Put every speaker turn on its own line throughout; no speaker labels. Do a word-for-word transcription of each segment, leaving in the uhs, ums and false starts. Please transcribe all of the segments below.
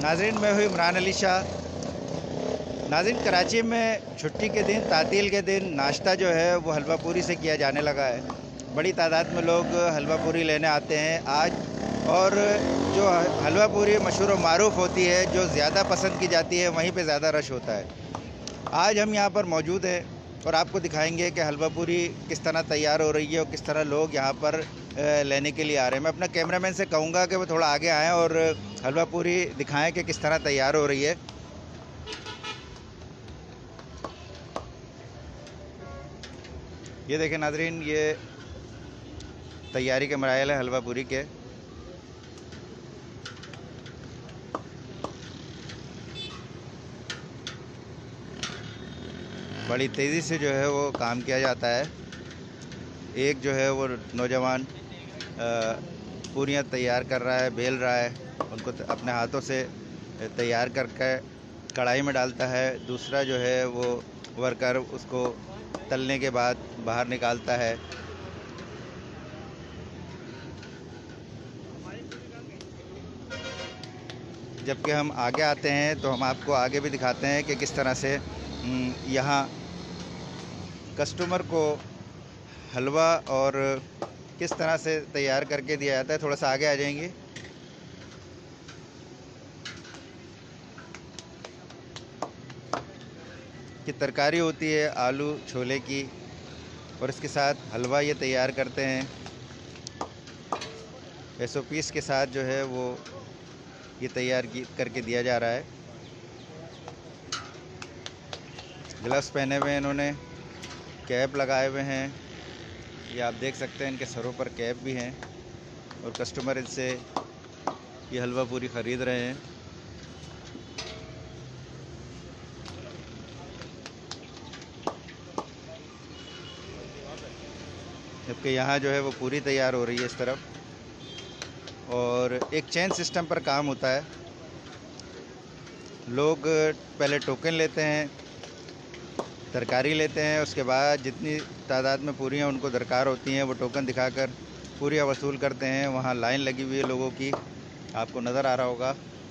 नाज़रीन, मैं हूँ इमरान अली शाह। नाज़रीन, कराची में छुट्टी के दिन, तातील के दिन नाश्ता जो है वो हलवा पूरी से किया जाने लगा है। बड़ी तादाद में लोग हलवा पूरी लेने आते हैं आज, और जो हलवा पूरी मशहूर व मारूफ़ होती है, जो ज़्यादा पसंद की जाती है, वहीं पे ज़्यादा रश होता है। आज हम यहाँ पर मौजूद हैं और आपको दिखाएंगे कि हलवा पूरी किस तरह तैयार हो रही है और किस तरह लोग यहाँ पर लेने के लिए आ रहे हैं। मैं अपना कैमरामैन से कहूँगा कि वो थोड़ा आगे आएँ और हलवा पूरी दिखाएं कि किस तरह तैयार हो रही है। ये देखें नाज़रीन, ये तैयारी के मराइल है हलवा पूरी के। बड़ी तेज़ी से जो है वो काम किया जाता है। एक जो है वो नौजवान पूरियाँ तैयार कर रहा है, बेल रहा है, उनको अपने हाथों से तैयार करके कढ़ाई में डालता है। दूसरा जो है वो वर्कर उसको तलने के बाद बाहर निकालता है। जबकि हम आगे आते हैं तो हम आपको आगे भी दिखाते हैं कि किस तरह से यहाँ कस्टमर को हलवा और किस तरह से तैयार करके दिया जाता है। थोड़ा सा आगे आ जाएंगे। कि तरकारी होती है आलू छोले की, और इसके साथ हलवा ये तैयार करते हैं। एस ओ पीस के साथ जो है वो ये तैयार की करके दिया जा रहा है। ग्लव्स पहने हुए हैं इन्होंने, कैप लगाए हुए हैं, ये आप देख सकते हैं इनके सरों पर कैप भी हैं, और कस्टमर इनसे ये हलवा पूरी ख़रीद रहे हैं। जबकि यहाँ जो है वो पूरी तैयार हो रही है इस तरफ, और एक चेन सिस्टम पर काम होता है। लोग पहले टोकन लेते हैं, तरकारी लेते हैं, उसके बाद जितनी तादाद में पूरियाँ उनको दरकार होती हैं वो टोकन दिखाकर पूरियाँ वसूल करते हैं। वहाँ लाइन लगी हुई है लोगों की, आपको नज़र आ रहा होगा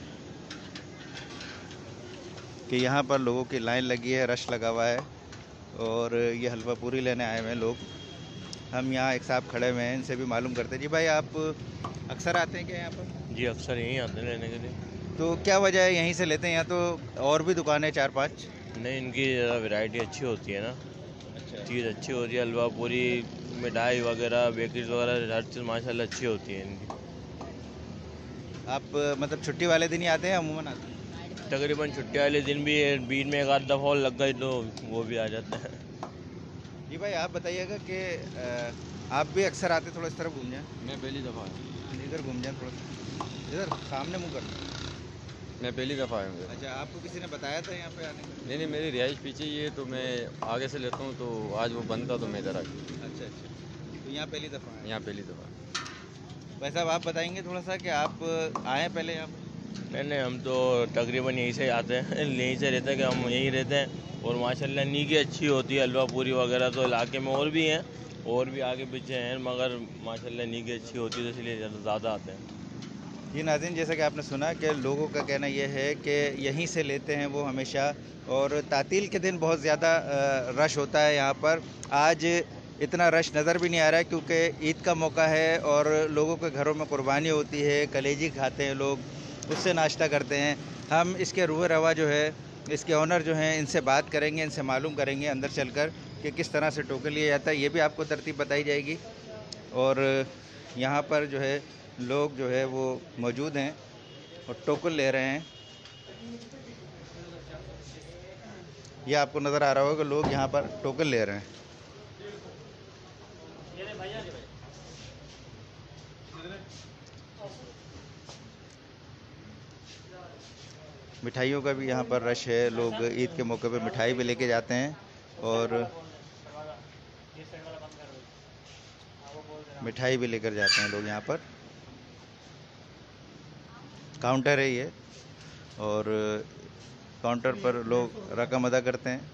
कि यहाँ पर लोगों की लाइन लगी है, रश लगा हुआ है, और ये हलवा पूरी लेने आए हुए हैं लोग। हम यहाँ एक साहब खड़े हुए हैं, इनसे भी मालूम करते हैं। जी भाई, आप अक्सर आते हैं क्या यहाँ पर?
जी, अक्सर यहीं आते हैं लेने के लिए।
तो क्या वजह है यहीं से लेते हैं? यहाँ तो और भी दुकानें चार पांच।
नहीं, इनकी ज़रा वैरायटी अच्छी होती है ना।
अच्छा।
चीज़ अच्छी होती है, हलवा पूरी, मिठाई वगैरह, बेकरीज वगैरह, हर चीज़ माशाल्लाह अच्छी होती है इनकी।
आप मतलब छुट्टी वाले दिन ही आते हैं, अमूमन आते हैं?
तकरीबन छुट्टी वाले दिन भी बीच में एक आध दफ़ा और लग गई तो वो भी आ जाता है।
जी भाई, आप बताइएगा कि आप भी अक्सर आते, थोड़ा इस तरफ घूम जाएं।
मैं पहली दफ़ा
इधर घूम जाएं, थोड़ा इधर सामने मुँह कर।
मैं पहली दफ़ा आया हूँ।
अच्छा, आपको किसी ने बताया था यहाँ पे आने का?
नहीं नहीं, मेरी रिहाइश पीछे ही है, तो मैं आगे से लेता हूँ, तो आज वो बंद था तो मैं इधर आ गया।
अच्छा अच्छा, तो यहाँ पहली दफ़ा आए?
यहाँ पहली दफ़ा।
भाई साहब, आप बताएंगे थोड़ा सा कि आप आए पहले यहाँ पर?
नहीं नहीं, हम तो तकरीबन यहीं से आते हैं, यहीं से रहते हैं कि हम यहीं रहते हैं, और माशाल्लाह नी की अच्छी होती है हलवा पूरी वगैरह। तो इलाके में और भी हैं, और भी आगे पीछे हैं, मगर माशाल्लाह नी की अच्छी होती है, तो इसलिए ज़्यादा आते हैं।
जी नाज़रीन, जैसा कि आपने सुना कि लोगों का कहना यह है कि यहीं से लेते हैं वो हमेशा, और तातील के दिन बहुत ज़्यादा रश होता है यहाँ पर। आज इतना रश नज़र भी नहीं आ रहा है क्योंकि ईद का मौका है और लोगों के घरों में कुर्बानी होती है, कलेजी खाते हैं लोग, उससे नाश्ता करते हैं। हम इसके रूह रवा जो है, इसके ऑनर जो हैं, इनसे बात करेंगे, इनसे मालूम करेंगे अंदर चलकर कि किस तरह से टोकन लिया जाता है। ये भी आपको तरतीब बताई जाएगी। और यहाँ पर जो है लोग जो है वो मौजूद हैं और टोकन ले रहे हैं। ये आपको नज़र आ रहा होगा कि लोग यहाँ पर टोकन ले रहे हैं। मिठाइयों का भी यहाँ पर रश है, लोग ईद के मौके पर मिठाई भी लेके जाते हैं, और मिठाई भी लेकर जाते हैं लोग। यहाँ पर काउंटर है ये, और काउंटर पर लोग रकम अदा करते हैं।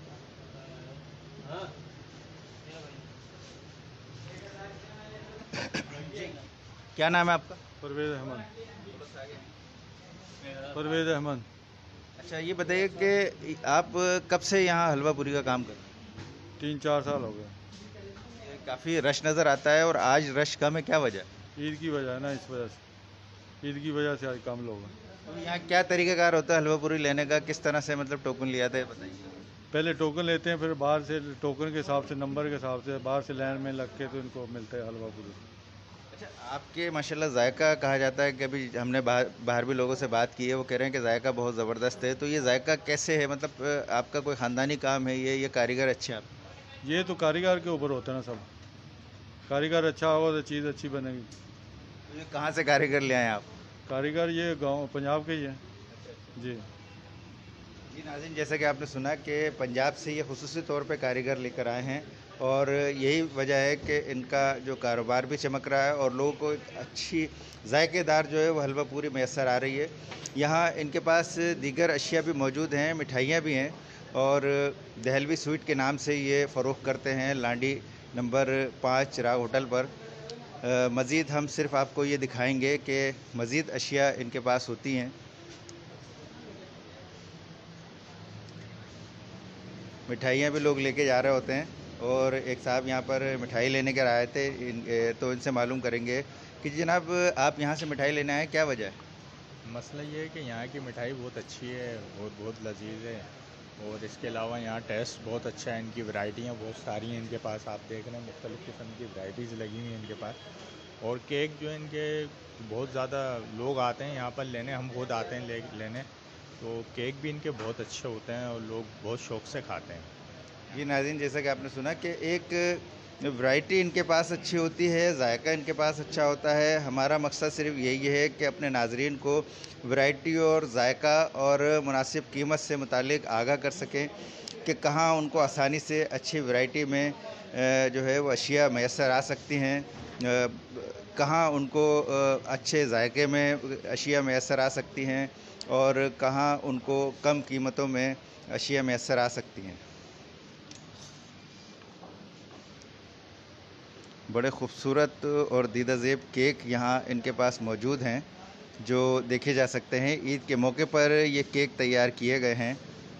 क्या नाम है आपका?
परवेज अहमद। परवेज अहमद।
अच्छा, ये बताइए कि आप कब से यहाँ हलवा पूरी का काम कर रहे हैं?
तीन चार साल हो गए।
ये काफ़ी रश नज़र आता है और आज रश कम है, क्या वजह है?
ईद की वजह है ना, इस वजह से ईद की वजह से आज कम लोग हैं।
तो यहाँ क्या तरीक़ाकार होता है हलवा पूरी लेने का, किस तरह से मतलब टोकन लिया था, ये बताइए।
पहले टोकन लेते हैं, फिर बाहर से टोकन के हिसाब से, नंबर के हिसाब से बाहर से लाइन में लग के तो इनको मिलता है हलवा पूरी।
अच्छा, आपके माशाल्लाह जायका कहा जाता है कि अभी हमने बाहर बाहर भी लोगों से बात की है, वो कह रहे हैं कि जायका बहुत ज़बरदस्त है, तो ये जायका कैसे है? मतलब अ, आपका कोई ख़ानदानी काम है ये, ये कारीगर अच्छे हैं आप?
ये तो कारीगर के ऊपर होता है ना सब। कारीगर अच्छा होगा तो चीज़ अच्छी बनेगी।
तो ये कहाँ से कारीगर ले आए आप?
कारीगर ये गांव पंजाब के ही हैं जी।
जी नाज़रीन, जैसा कि आपने सुना कि पंजाब से ये खुसूसी तौर पे कारीगर लेकर आए हैं और यही वजह है कि इनका जो कारोबार भी चमक रहा है और लोगों को एक अच्छी जायकेदार जो है वो हलवा पूरी मैसर आ रही है। यहाँ इनके पास दीगर अशिया भी मौजूद हैं, मिठाइयाँ भी हैं और दहलवी स्वीट के नाम से ये फ़रोख्त करते हैं लांडी नंबर पाँच चिराग होटल पर। मज़ीद हम सिर्फ आपको ये दिखाएंगे कि मज़ीद अशिया इनके पास होती हैं। मिठाइयाँ भी लोग लेके जा रहे होते हैं और एक साहब यहाँ पर मिठाई लेने के आए थे, इन तो इनसे मालूम करेंगे कि जनाब आप यहाँ से मिठाई लेने आए, क्या वजह है?
मसला ये है कि यहाँ की मिठाई बहुत अच्छी है और बहुत लजीज है और इसके अलावा यहाँ टेस्ट बहुत अच्छा है। इनकी वैरायटियाँ बहुत सारी हैं इनके पास, आप देख रहे हैं मुख्तलिफ़ किस्म की वैरायटीज़ लगी हुई हैं इनके पास। और केक जो है इनके बहुत ज़्यादा लोग आते हैं यहाँ पर लेने, हम खुद आते हैं ले लेने, तो केक भी इनके बहुत अच्छे होते हैं और लोग बहुत शौक़ से खाते हैं।
जी नाज़रीन, जैसा कि आपने सुना कि एक वैरायटी इनके पास अच्छी होती है, जायका इनके पास अच्छा होता है। हमारा मकसद सिर्फ यही है कि अपने नाज़रीन को वैरायटी और जायका और मुनासिब कीमत से मुतालिक आगाह कर सकें कि कहाँ उनको आसानी से अच्छी वैरायटी में जो है वो अशिया मैसर आ सकती हैं, कहाँ उनको अच्छे जायके में अशिया मैसर आ सकती हैं और कहाँ उनको कम कीमतों में अशिया मैसर आ सकती हैं। बड़े ख़ूबसूरत और दीदा ज़ेब केक यहाँ इनके पास मौजूद हैं जो देखे जा सकते हैं। ईद के मौके पर ये केक तैयार किए गए हैं।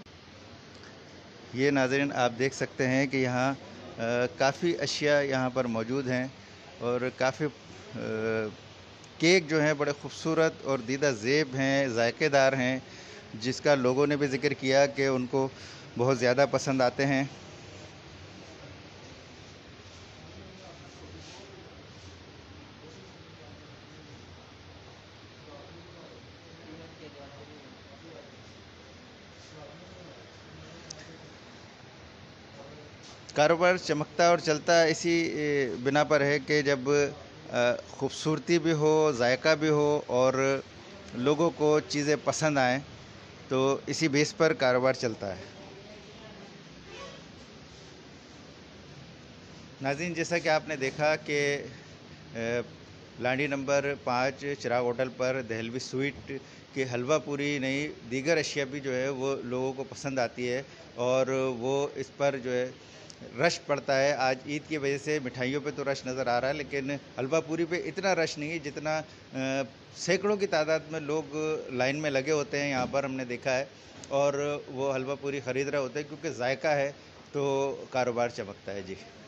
ये नाज़रीन आप देख सकते हैं कि यहाँ काफ़ी अशिया यहाँ पर मौजूद हैं और काफ़ी केक जो हैं बड़े ख़ूबसूरत और दीदा ज़ेब हैं, जायकेदार हैं, जिसका लोगों ने भी ज़िक्र किया कि उनको बहुत ज़्यादा पसंद आते हैं। कारोबार चमकता और चलता इसी बिना पर है कि जब ख़ूबसूरती भी हो, जायका भी हो और लोगों को चीज़ें पसंद आएँ, तो इसी बेस पर कारोबार चलता है। नाज़रीन, जैसा कि आपने देखा कि लांडी नंबर पाँच चिराग होटल पर दहलवी स्वीट की हलवा पूरी नहीं दीगर अशिया भी जो है वो लोगों को पसंद आती है और वो इस पर जो है रश पड़ता है। आज ईद की वजह से मिठाइयों पे तो रश नज़र आ रहा है, लेकिन हलवा पूरी पे इतना रश नहीं है जितना सैकड़ों की तादाद में लोग लाइन में लगे होते हैं यहाँ पर हमने देखा है और वो हलवा पूरी ख़रीद रहे होते हैं क्योंकि जायका है तो कारोबार चमकता है। जी।